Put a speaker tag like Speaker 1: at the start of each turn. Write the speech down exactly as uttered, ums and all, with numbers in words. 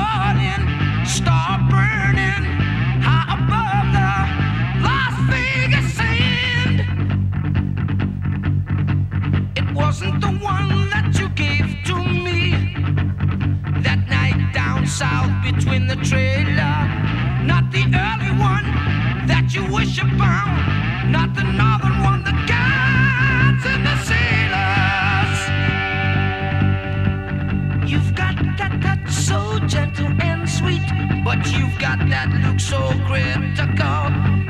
Speaker 1: morning star burning high above the Las Vegas sand. It wasn't the one that you gave to me that night down south between the trailer, not the early one that you wish upon, not the northern one that guides in the sailors. You've got that touch so gentle and sweet, but you've got that look so critical.